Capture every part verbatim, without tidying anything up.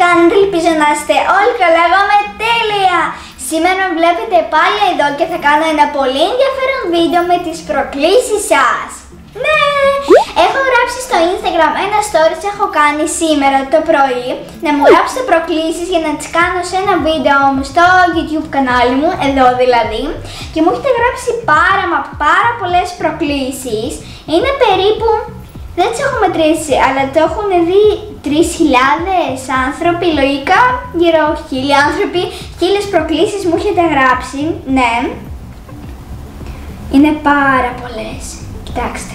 κάνετε, ελπίζω να είστε όλοι καλά, εγώ είμαι τέλεια. Σήμερα με βλέπετε πάλι εδώ και θα κάνω ένα πολύ ενδιαφέρον βίντεο με τις προκλήσεις σας. Ναι, έχω γράψει στο Instagram ένα stories έχω κάνει σήμερα το πρωί να μου γράψετε προκλήσεις για να τις κάνω σε ένα βίντεο μου στο YouTube κανάλι μου, εδώ δηλαδή. Και μου έχετε γράψει πάρα μα πάρα πολλές προκλήσεις. Είναι περίπου, δεν τις έχω μετρήσει, αλλά το έχουν δει τρεις χιλιάδες άνθρωποι, λογικά γύρω χίλιοι άνθρωποι, χίλιες προκλήσεις μου έχετε γράψει, ναι. Είναι πάρα πολλές, κοιτάξτε.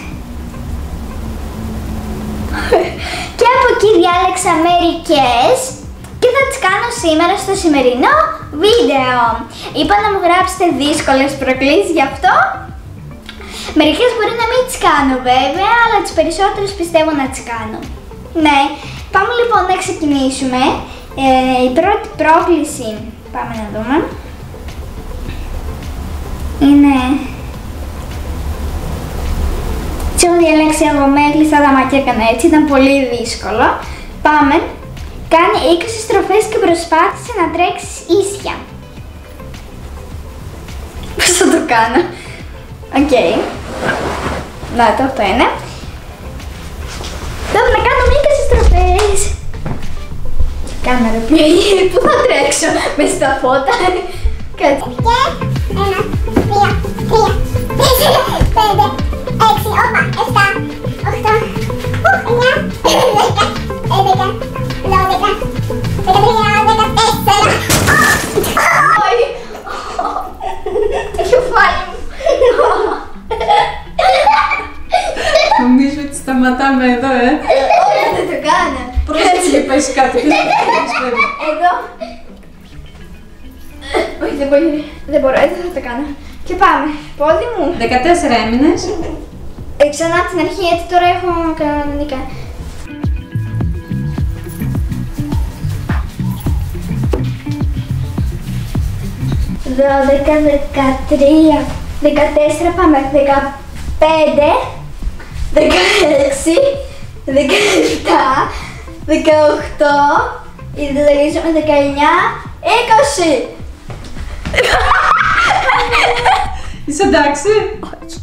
Και από εκεί διάλεξα μερικές και θα τις κάνω σήμερα στο σημερινό βίντεο. Είπα να μου γράψετε δύσκολες προκλήσεις, γι' αυτό μερικές μπορεί να μην τις κάνω βέβαια, αλλά τις περισσότερες πιστεύω να τις κάνω. Ναι, πάμε λοιπόν να ξεκινήσουμε. Ε, η πρώτη πρόκληση, πάμε να δούμε, είναι... Τι έχω διαλέξει εγώ, με έκλεισα τα μάτια, έκανα έτσι, ήταν πολύ δύσκολο. Πάμε. Κάνει είκοσι στροφές και προσπάθησε να τρέξεις ίσια. Πώς θα το κάνω? Οκ. Okay. Να το, αυτό είναι. Τώρα να κάνουμε είκοσι στροφές. Κάμερα πλέει, πού θα τρέξω, μες στα φώτα. Κάτσε. Ένα, δύο, τρία, τέσσερα, πέντε, έξι, όπα, εφτά, οχτώ, εννιά, δέκα, έντεκα, δώδεκα, δεκατρία, δεκατέσσερα. Όχι! Το κεφάλι μου. Νομίζω ότι σταματάμε εδώ, ε. Όχι, δεν το κάνω. Πρόσεξε, είπες κάτι. Εδώ. Όχι, δεν μπορεί. Δεν μπορώ, έτσι θα το κάνω. Και πάμε. Πόδι μου. δεκατέσσερα έμεινες. Ε, ξανά από την αρχή, έτσι τώρα έχω κανονικά. δώδεκα, δεκατρία, δεκατέσσερα, πάμε. δεκαπέντε, δεκαέξι, δεκαεπτά, δεκαοκτώ, ήδη δεν τελειώσαμε, δεκαεννιά, είκοσι. Είσαι εντάξει? Όχι.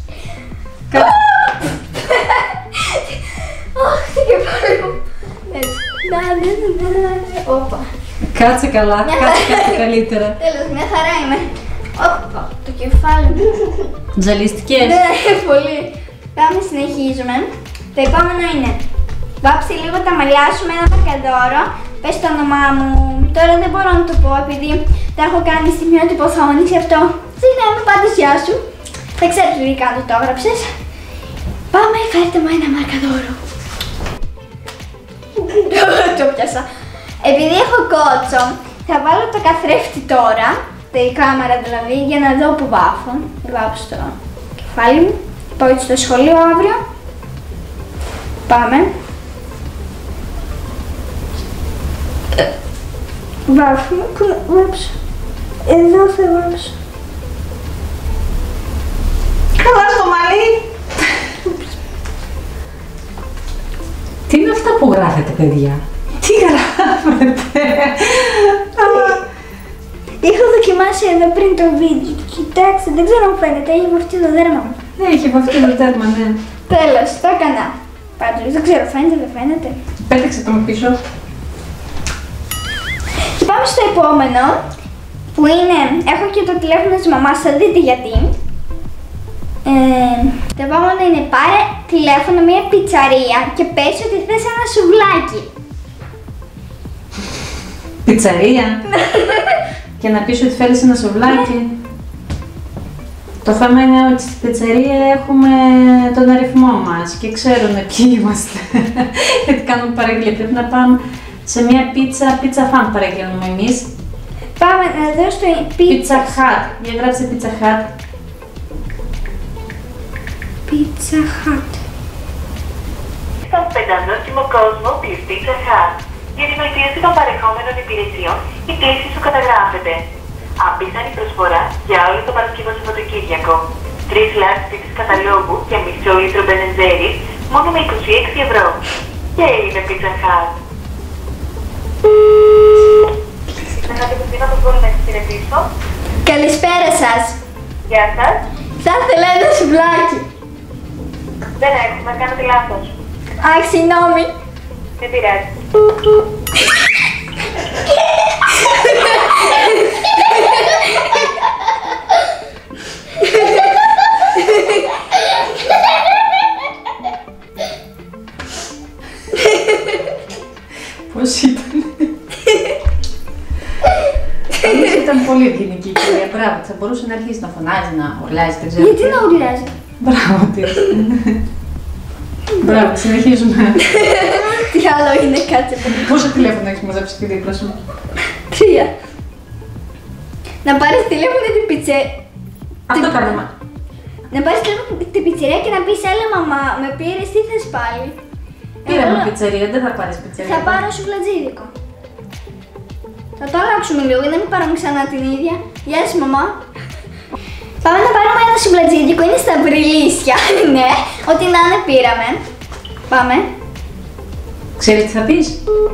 Αχ, το κεφάλι μου. Έτσι. Να, ναι, ναι, ναι. Όπα. Κάτσε καλά, κάτσε κάτι καλύτερα. Τέλος, μια χαρά είμαι. Όπα, το κεφάλι μου. Τζαλιστικές. Ναι, πολύ. Πάμε, συνεχίζουμε. Το επόμενο είναι βάψε λίγο τα μαλλιά σου με ένα μαρκαδόρο. Πες το όνομά μου. Τώρα δεν μπορώ να το πω επειδή τα έχω κάνει στιγμιότυπο οθόνης, γι' αυτό. Συγγνώμη, πάντως γεια σου. Δεν ξέρω τι κάτω το έγραψες. Πάμε, φέρτε μου ένα μαρκαδόρο. Το πιάσα. Επειδή έχω κότσο, θα βάλω το καθρέφτη τώρα, τη κάμερα δηλαδή, για να δω που βάφω. Βάφω στο κεφάλι μου. Πάω έτσι στο σχολείο αύριο. Πάμε. Βάφουμε, βάψω. Εδώ θα βάψω. Καλά στο μαλλί. Τι είναι αυτά που γράφετε, παιδιά? Τι γράφετε? Είχα δοκιμάσει εδώ πριν το βίντεο. Κοιτάξτε, δεν ξέρω αν φαίνεται, έχει βαφτεί το δέρμα μου. Ναι, έχει βαφτεί το δέρμα, ναι. Τέλος, το έκανα. Πάντως, δεν ξέρω, φαίνεται, δεν φαίνεται. Πέταξε το με πίσω. Και πάμε στο επόμενο, που είναι, έχω και το τηλέφωνο της μαμάς, θα δείτε γιατί. Ε, το επόμενο είναι πάρε τηλέφωνο μια πιτσαρία και πες ότι θες ένα σουβλάκι. Πιτσαρία. Και να πεις ότι θέλεις ένα σουβλάκι. Το θέμα είναι ότι στην πιτσαρία έχουμε τον αριθμό μας και ξέρουν ποιοι είμαστε. Γιατί κάνουμε παραγγελία. Πρέπει να πάμε σε μια πίτσα, πίτσα φαν παραγγέλνουμε εμείς. Πάμε να δω στο Pizza Hut. Για γράψε Pizza Hut. Pizza Hut. Στον πεντανόστιμο κόσμο της Pizza Hut. Για τη βελτίωση των παρεχόμενων υπηρεσιών, η κλήση σου καταγράφεται. Απίθανη προσφορά για όλο το Παρασκευό Σαββατοκύριακο. Τρεις λάρτς πίτσες καταλόγου και μισό λίτρο μπενεντζέρι μόνο με είκοσι έξι ευρώ. Και είναι Pizza Hut. Γεια σας. Θα ήθελα ένα σουβλάκι. Δεν έχουμε, κάνετε λάθος. Αχ, συγγνώμη. Δεν πειράζει. Πώς ήταν? Πάντως ήταν πολύ ευγενική η κυρία, μπράβο, θα μπορούσε να αρχίσει να φωνάζει, να ουρλιάζει, δεν ξέρω. Γιατί να ουρλιάζει? Μπράβο της. Μπράβο, συνεχίζουμε. Τι άλλο είναι, κάτσε παιδί. Πόσα τηλέφωνα έχεις μαζέψει στη δίπλα σου? Τρία. Να πάρεις τηλέφωνο την πιτσερία. Αυτό κάνουμε. Να πάρεις τηλέφωνο την πιτσερία και να πεις έλα μαμά, με πήρες, τι θες πάλι? Πήραμε Εγώ- πιτσερία, δεν θα πάρεις πιτσερία. Θα πάρω σουβλατζίδικο. Θα το αλλάξουμε λίγο, να μην πάρουμε ξανά την ίδια. Γεια σας μαμά. Πάμε να πάρουμε ένα σουβλατζίδικο, είναι στα βρυλίσια. Ναι, ό,τι να είναι πήραμε. Πάμε. Ξέρεις τι θα πεις?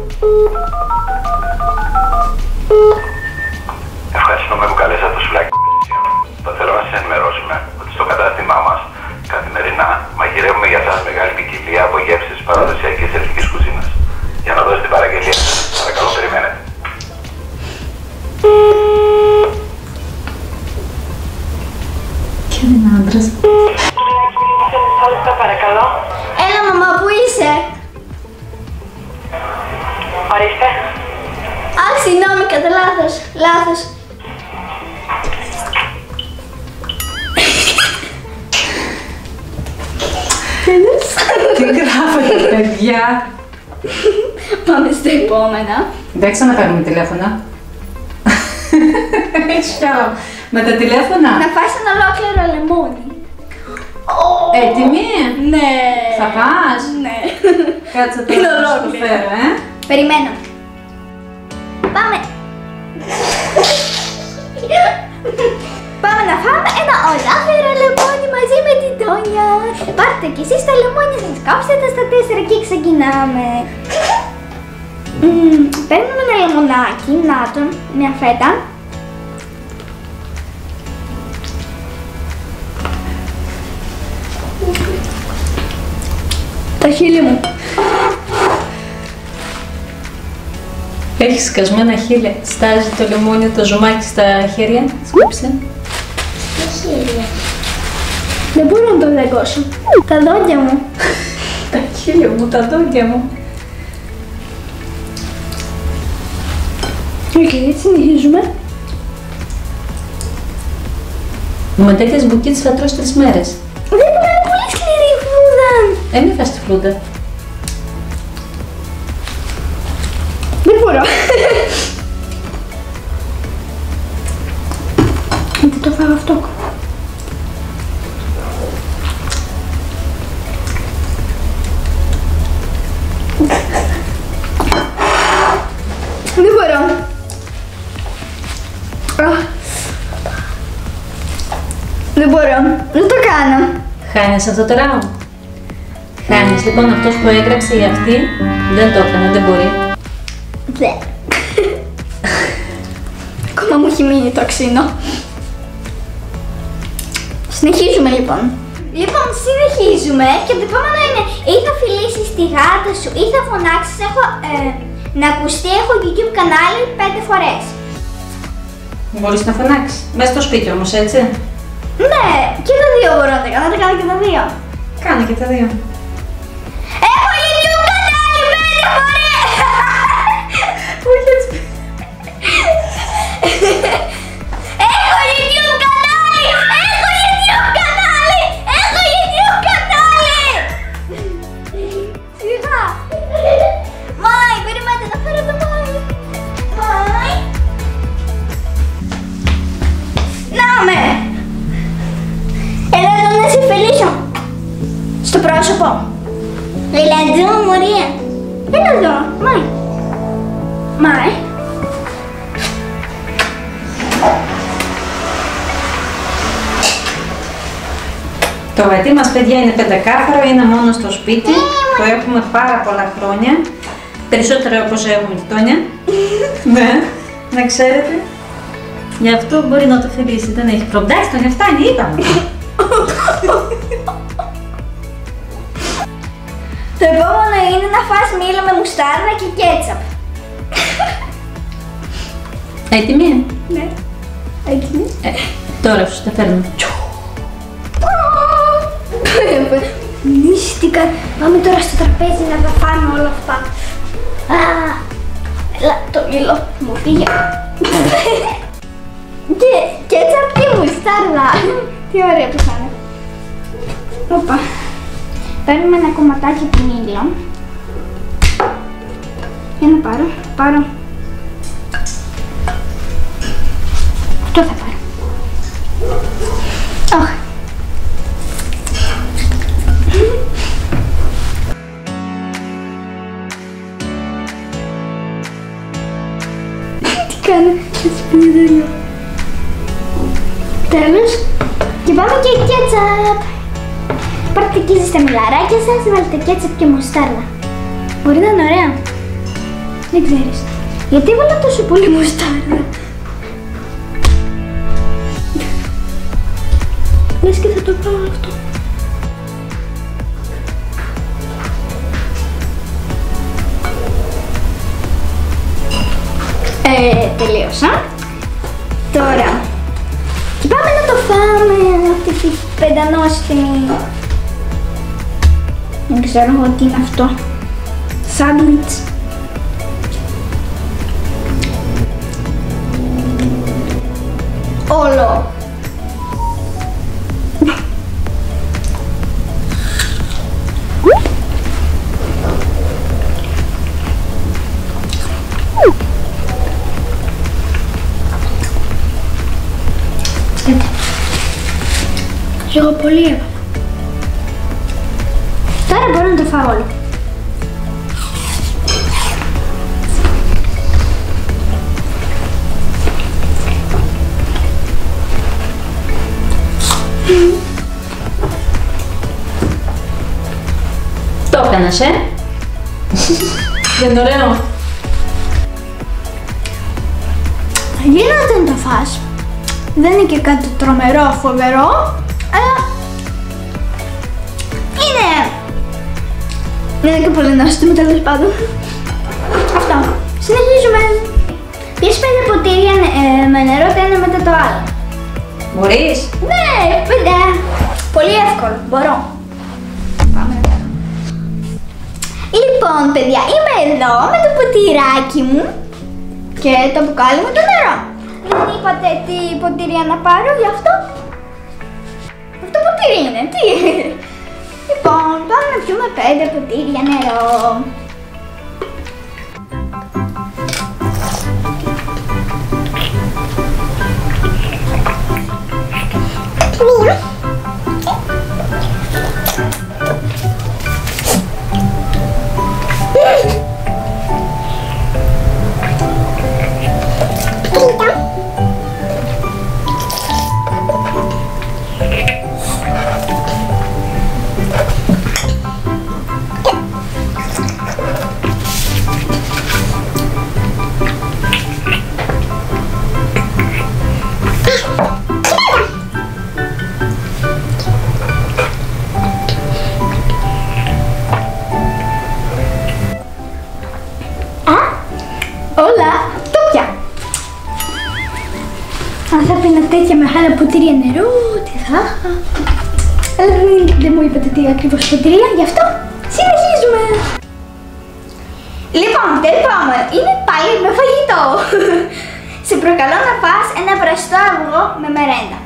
Ευχαριστούμε που καλέσατε το σουβλάκι. Θα θέλω να σας ενημερώσουμε ότι στο κατάστημά μας καθημερινά μαγειρεύουμε για σας μεγάλη ποικιλία από γεύσεις παραδοσιακής ελληνικής κουζίνας. Για να δώσετε την παραγγελία σας, παρακαλώ περιμένετε. Και είναι άντρας. Παρακαλώ. Έλα μαμά, πού είσαι? Ορίστε. Αχ, συγγνώμη, κατά λάθος. Λάθος. Τι γράφετε, παιδιά? Πάμε στο επόμενο. Δεν ξαναπαίρνουμε τηλέφωνα. Έχεις κι άλλο. Με τα τηλέφωνα. Να φας ένα ολόκληρο λεμόνι. Έτοιμη? Ναι. Θα πας? Ναι. Κάτσε Είναι τώρα να σου το ολόκληρο. φέρω, ε. Περιμένω. Πάμε. Πάμε να φάμε ένα ολόκληρο λεμόνι μαζί με την Τόνια. Πάρτε κι εσείς τα λεμόνια σας, κάψτε τα στα τέσσερα και ξεκινάμε. Μμμ, παίρνουμε ένα λεμονάκι, να το, μια φέτα. Τα χείλη μου. Έχεις σκασμένα χείλη. Στάζει το λεμόνι, το ζουμάκι στα χέρια. Σκόψε. Δεν μπορώ να το δαγκώσω. Τα δόντια μου. Τα χείλη μου, τα δόντια μου. Οκ, έτσι συνεχίζουμε. Με τέτοιες μπουκίτες θα τρως τρεις μέρες. Δεν μπορώ, είναι πολύ σκληρή η φλούδα. Ε, μην φας τη φλούδα. Δεν μπορώ. Γιατί το φάω αυτό. Δεν μπορώ. Αχ. Δεν μπορώ. Δεν το κάνω. Χάνεις αυτό το round. Χάνεις. Λοιπόν, αυτός που έγραψε η αυτή δεν το έκανε, δεν μπορεί. Δε. Ακόμα μου έχει μείνει το ξύνο. Συνεχίζουμε λοιπόν. Λοιπόν, συνεχίζουμε και το επόμενο είναι ή θα φιλήσεις τη γάτα σου ή θα φωνάξεις. Έχω ε, να ακουστεί, έχω YouTube κανάλι πέντε φορές. Μπορείς να φωνάξεις. Μέσα στο σπίτι όμως, έτσι. Ναι, και τα δύο μπορώ να τα κάνω, να τα κάνω και τα δύο. Κάνε και τα δύο. Έχω YouTube κανάλι πέντε φορές! Όχι έτσι. Έχω YouTube κανάλι! Έχω YouTube κανάλι! Έχω YouTube κανάλι! Σιγά! Μάι, περιμένετε να φέρω το Μάι! Μάι! Να με! Έλα εδώ να σε φιλήσω! Στο πρόσωπο! Έλα εδώ, μωρία! Έλα εδώ, Μάι! Μάι! Το γατί μας, παιδιά, είναι πεντακάθαρο, είναι μόνο στο σπίτι. Το έχουμε πάρα πολλά χρόνια. Περισσότερο όπως έχουμε τη Τόνια. Ναι, να ξέρετε. Γι' αυτό μπορεί να το θελήσει, δεν έχει πρόβλημα. Εντάξει, τον φτάνει, είπαμε. Το επόμενο είναι να φας μήλο με μουστάρδα και κέτσαπ. Έτοιμη? Ναι. Έτοιμη. Ε, τώρα σου τα φέρνω. Μύστικα. Πάμε τώρα στο τραπέζι να τα φάμε όλα αυτά. Α, έλα, το μήλο μου φύγε. Και κέτσαπ και μουστάρδα. Τι ωραία που θα είναι. Οπα. Παίρνουμε ένα κομματάκι του μήλο. Για να πάρω, πάρω. Αυτό θα πάρω. Όχι. Τι κάνω, έτσι πίνει. Τέλος. Και πάμε και κέτσαπ. Πάρτε και εσείς τα μιλαράκια σας, βάλτε κέτσαπ και μουστάρδα. Μπορεί να είναι ωραία. Δεν ξέρεις. Γιατί έβαλα τόσο πολύ μουστάρδα. Λες και θα το πάω αυτό. Ε, τελείωσα. Τώρα. Και πάμε να το φάμε αυτή τη πεντανόστιμη. Δεν ξέρω εγώ τι είναι αυτό. Σάντουιτς. Όλο. Εγώ πολύ έβαλα. Τώρα μπορώ να το φάω όλο. Το έκανες, ε? Δεν είναι ωραίο? Γίνεται να το φας. Δεν είναι και κάτι τρομερό, φοβερό, αλλά είναι... Δεν είναι και πολύ νόστιμο, τέλος πάντων. Αυτό. Συνεχίζουμε. Πιες πέντε ποτήρια ε, με νερό το ένα μετά το άλλο. Μπορείς? Ναι, πέντε. Πολύ εύκολο. Μπορώ. Πάμε να κάνω. Λοιπόν, παιδιά, είμαι εδώ με το ποτηράκι μου και το μπουκάλι μου το νερό. Δεν είπατε τι ποτήρια να πάρω, γι' αυτό. Αυτό ποτήρι είναι, τι. Λοιπόν, πάμε να πιούμε πέντε ποτήρια νερό. Μία. Όλα τόπια. Αν θα πίνα τέτοια μεγάλα ποτήρια νερό, τι θα είχα. Αλλά δεν, δεν μου είπατε τι ακριβώς ποτήρια, γι' αυτό συνεχίζουμε. Λοιπόν, το επόμενο είναι πάλι με φαγητό. Σε προκαλώ να φας ένα βραστό αυγό με μερέντα.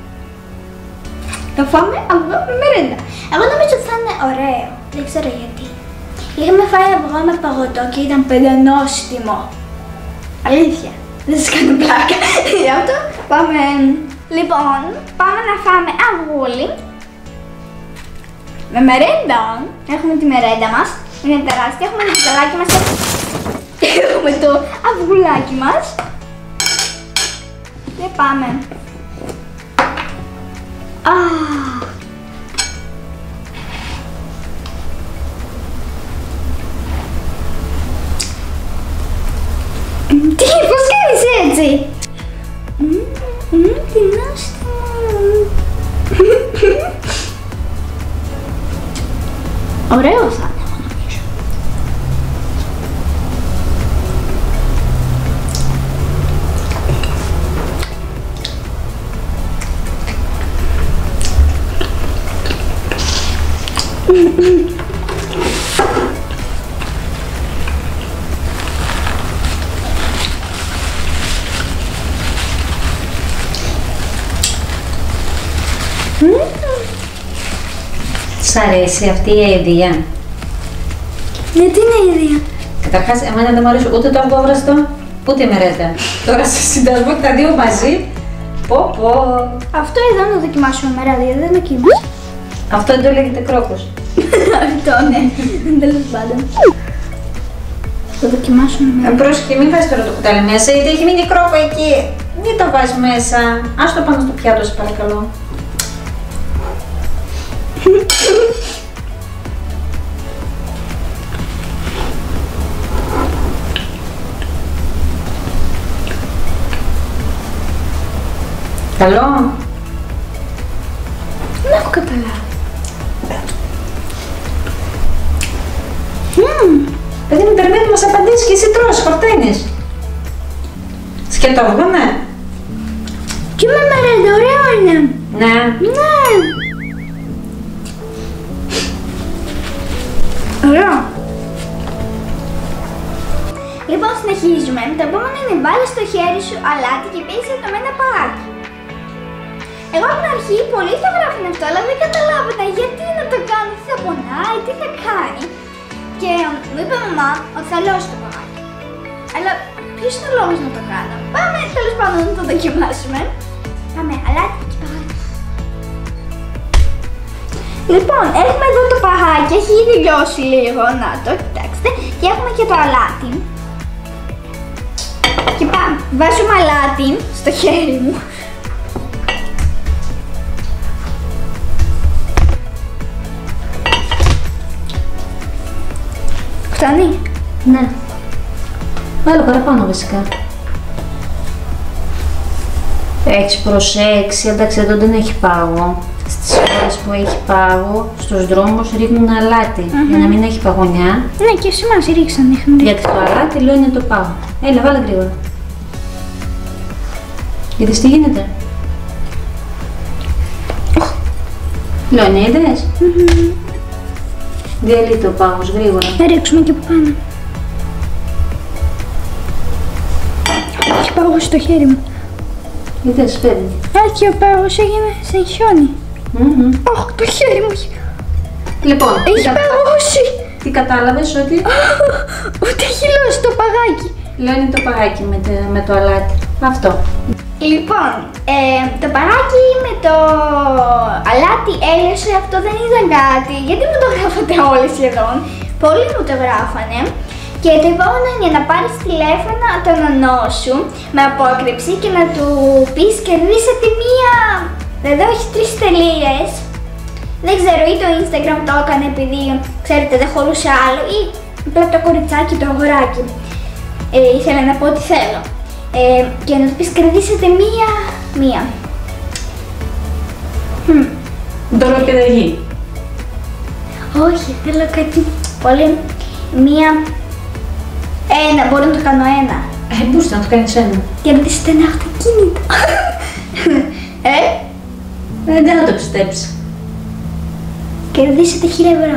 Θα φάμε αυγό με μερέντα. Εγώ νομίζω ότι θα είναι ωραίο. Δεν ξέρω γιατί. Είχαμε φάει αυγό με παγωτό και ήταν πεντανόστιμο. Αλήθεια. Δεν σας κάνω πλάκα. Γι' αυτό πάμε. Λοιπόν, πάμε να φάμε αυγούλι. Με μερέντα. Έχουμε τη μερέντα μας. Είναι τεράστια. Έχουμε το κουταλάκι μας. Έχουμε το αυγουλάκι μας. Και πάμε. Α. Τι, πώς κάνεις έτσι? Mm. Σ' αρέσει αυτή η αηδία? Ναι, τι είναι η ιδέα? Καταρχάς, εμένα δεν μου αρέσει ούτε το αυγόβραστο, ούτε η μερέντα. Τώρα σε συντασμό και τα δύο μαζί. Πω πω. Αυτό εδώ να το δοκιμάσουμε με ράδιο, δεν δοκίμασα. Αυτό δεν το λέγεται κρόκος. Αυτό ναι, τέλος πάντων. Θα δοκιμάσουμε με Ε, πρόσεχε, μην βάζεις τώρα το κουτάλι μέσα, γιατί έχει μείνει κρόκο εκεί. Μην το βάζεις μέσα. Ας το πάνω στο πιάτο, σε παρακαλώ. Καλό. Δεν έχω καταλάβει. Μμμ. Παιδί μου, περιμένει να μας απαντήσεις και εσύ τρως, χορταίνεις. Σκέτο αυγό, ναι. Και με μερέντα, ωραίο είναι. Ναι. Ναι. Ωραίο. Λοιπόν, συνεχίζουμε. Το επόμενο είναι βάλει στο χέρι σου αλάτι και πίεσε το με ένα παγάκι. Εγώ από την αρχή πολλοί θα γράφουν αυτό, αλλά δεν καταλάβαινα γιατί να το κάνω, τι θα πονάει, τι θα κάνει. Και μου είπε η μαμά ότι θα λιώσει το παγάκι. Αλλά ποιος είναι ο λόγος να το κάνω? Πάμε τέλος πάντων να το δοκιμάσουμε. Πάμε, αλάτι και παγάκι. Λοιπόν, έχουμε εδώ το παγάκι, έχει ήδη λιώσει λίγο, να το, κοιτάξτε. Και έχουμε και το αλάτι. Και πάμε, βάζουμε αλάτι στο χέρι μου. Φτάνει? Ναι. Βάλω παραπάνω βασικά. Έχεις προσέξει, εντάξει εδώ δεν έχει πάγο. Στις ώρες που έχει πάγο, στους δρόμους ρίχνουν αλάτι Mm-hmm. για να μην έχει παγωνιά. Ναι, και σε εμάς ρίξαν, είχαν. Γιατί το αλάτι λιώνει το πάγο. Έλα, βάλε γρήγορα. Είδες τι γίνεται? Oh. Λιώνει, είδες? Mm-hmm. Διαλύει το πάγος, γρήγορα. Θα ρίξουμε και από πάνω. Έχει πάγος στο χέρι μου. Είδες, φεύγει. Α, και ο πάγος έγινε σαν χιόνι. Mm-hmm. Αχ, το χέρι μου έχει. Λοιπόν, Έχει τι, κα... παγώσει. τι κατάλαβες ότι Ούτε έχει λιώσει το παγάκι. λιώνει το παγάκι με, το, με το αλάτι. Αυτό. Λοιπόν, ε, το παράκι με το αλάτι έλειωσε, αυτό δεν ήταν κάτι, γιατί μου το γράφατε όλοι σχεδόν. Πολλοί μου το γράφανε. Και το επόμενο είναι να πάρεις τηλέφωνο τον ονό σου με απόκρυψη και να του πεις κερδίσατε μία... Εδώ έχει τρεις τελείες. Δεν ξέρω, ή το Instagram το έκανε επειδή, ξέρετε, δεν χωρούσε άλλο, ή απλά το κοριτσάκι, το αγοράκι. Ε, ήθελα να πω ό,τι θέλω. Ε, και να του πεις κερδίσετε μία, μία. Hm. Δωροκενταγή. Όχι, θέλω κάτι πολύ, μία, ένα, μπορώ να το κάνω ένα. Ε, μπορούσε να το κάνεις ένα. Κερδίσετε ένα αυτοκίνητο. ε, Ε, δεν θα το πιστέψεις. κερδίσετε χίλια ευρώ.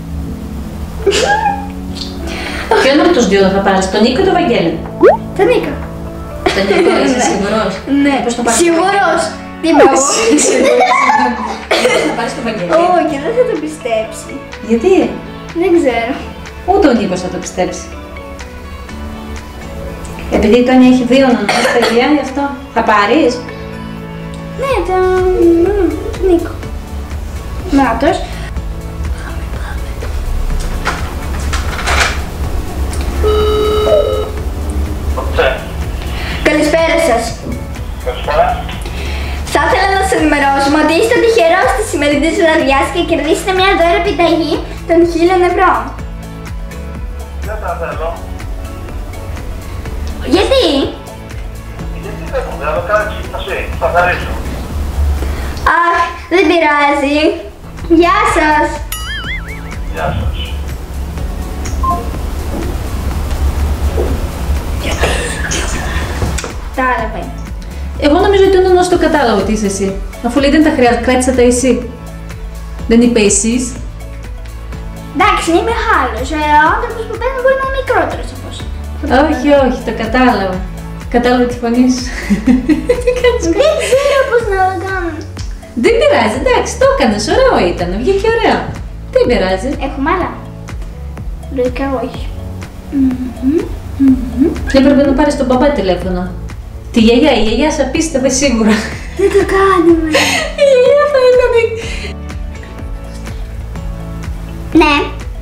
Ποιον από τους δύο θα πάρεις, τον Νίκο ή τον Βαγγέλη? Τον Νίκο. Τον Νίκο, είσαι σίγουρος? Ναι, Πώς θα πάρεις? σίγουρος. Τι είπα εγώ. Θα πάρεις τον Βαγγέλη. Όχι, δεν θα το πιστέψει. Γιατί? Δεν ξέρω. Ούτε ο Νίκος θα το πιστέψει. Επειδή η Τόνια έχει δύο ονομές παιδιά, γι' αυτό. Θα πάρεις? Ναι, τον τον Νίκο. Νάτος. Καλησπέρα σας. Καλησπέρα. Θα ήθελα να σας ενημερώσουμε ότι είστε τυχερός στη σημερινή βραδιά και κερδίσετε μια δώρα επιταγή των χίλιων ευρώ. Δεν θα θέλω. Γιατί? Γιατί δεν μου, θα το κάνεις εσύ, θα χαρίσω. Αχ, δεν πειράζει. Γεια σας. Γεια σας. Κατάλαβε. Εγώ νομίζω ότι ο νονός το κατάλαβε ότι είσαι εσύ. Αφού λέει δεν τα χρειάζεται, κράτησα τα εσύ. Δεν είπε εσείς. Εντάξει, είναι μεγάλος. Ο άνθρωπος που παίρνει μπορεί να είναι μικρότερος από εσένα. Όχι, όχι, το κατάλαβα. Κατάλαβα τη φωνή σου. Δεν ξέρω πώς να το κάνω. Δεν πειράζει, εντάξει, το έκανες, ωραίο ήταν, βγήκε ωραίο. Δεν πειράζει. Έχουμε άλλα. Λογικά όχι. Έπρεπε να πάρεις τον παπά τηλέφωνο. Τη γιαγιά, η γιαγιά σε πίστευε σίγουρα. Δεν το κάνουμε. Η γιαγιά θα έκανε. Ναι.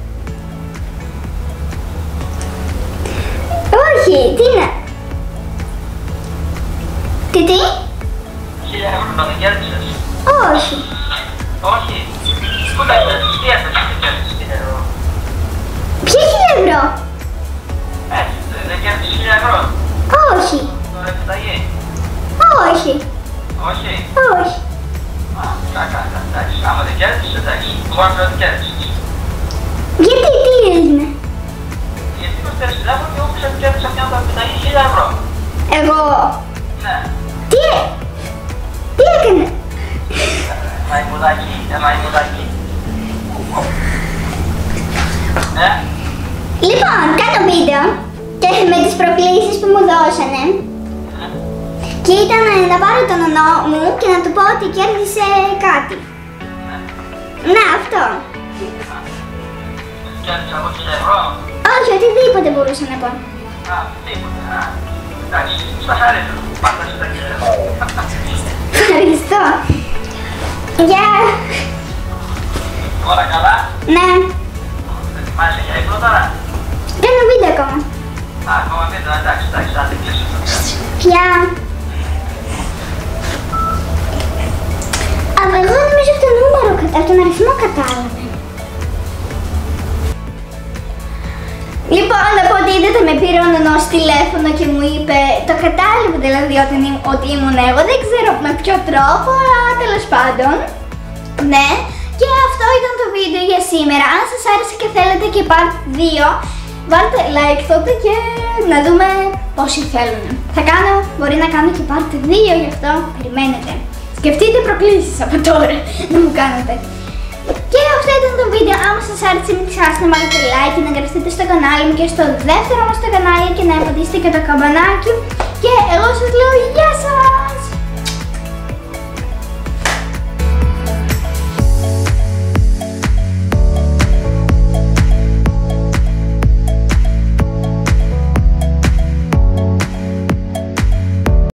Όχι, τι είναι. Τι, τι. Χίλια ευρώ το κέρδισες. Όχι. Όχι. Πού τα κέρδισες, τι έφερες και κέρδισες χίλια ευρώ. Ποια χίλια ευρώ. Έτσι, δεν κέρδισες χίλια ευρώ. Όχι. Τώρα επιταγή. Όχι. Όχι. Όχι. Α, κακά, εντάξει. Άμα δεν κέρδισες, εντάξει. Μόνο ότι κέρδισες. Γιατί, τι έγινε. Γιατί με φέρεις τηλέφωνο και εγώ ξέρω ότι κέρδισα μια επιταγή χίλια ευρώ. Εγώ. Ναι. Τι, τι έκανε. Μαϊμουδάκι, ε, μαϊμουδάκι. Ναι. Λοιπόν, κάνω βίντεο και με τις προκλήσεις που μου δώσανε. Και ήταν να πάρω τον ονό μου και να του πω ότι κέρδισε κάτι. Ναι, αυτό. Κέρδισα από χίλια ευρώ. Όχι, οτιδήποτε μπορούσα να πω. Α, τίποτε. Α, εντάξει, στα χαρίζω. Πάντα στα χίλια ευρώ. Ευχαριστώ. Γεια. Όλα καλά. Ναι, Δεν θυμάσαι για ύπνο τώρα. κάνω βίντεο ακόμα. Α, ακόμα βίντεο, εντάξει, εντάξει, άντε κλείσω το πια. Γεια. Αλλά εγώ νομίζω από το νούμερο, από τον αριθμό κατάλαβε. Λοιπόν, να πω ότι είδατε με πήρε ο νονός τηλέφωνο και μου είπε, το κατάλαβε δηλαδή ότι, ότι ήμουν εγώ, δεν ξέρω με ποιο τρόπο, αλλά τέλος πάντων. Ναι, και αυτό ήταν το βίντεο για σήμερα. Αν σας άρεσε και θέλετε και part δύο, βάλτε like τότε και να δούμε πόσοι θέλουν. Θα κάνω, μπορεί να κάνω και part δύο, γι' αυτό περιμένετε. Σκεφτείτε προκλήσεις από τώρα, να μου κάνετε. Και αυτό ήταν το βίντεο. Άμα σας άρεσε μην ξεχάσετε να βάλετε like και να εγγραφείτε στο κανάλι μου και στο δεύτερο μας το κανάλι και να πατήσετε και το καμπανάκι. Και εγώ σας λέω